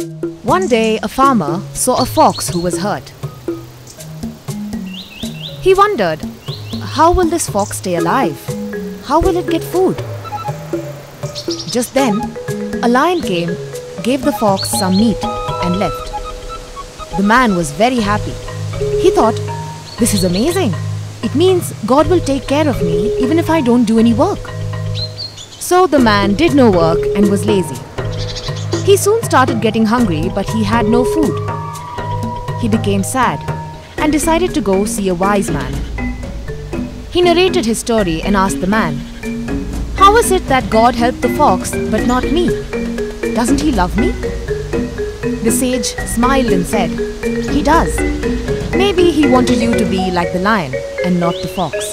One day, a farmer saw a fox who was hurt. He wondered, how will this fox stay alive? How will it get food? Just then, a lion came, gave the fox some meat and left. The man was very happy. He thought, this is amazing. It means God will take care of me even if I don't do any work. So the man did no work and was lazy. He soon started getting hungry, but he had no food. He became sad and decided to go see a wise man. He narrated his story and asked the man, "How is it that God helped the fox but not me? Doesn't he love me?" The sage smiled and said, "He does. Maybe he wanted you to be like the lion and not the fox."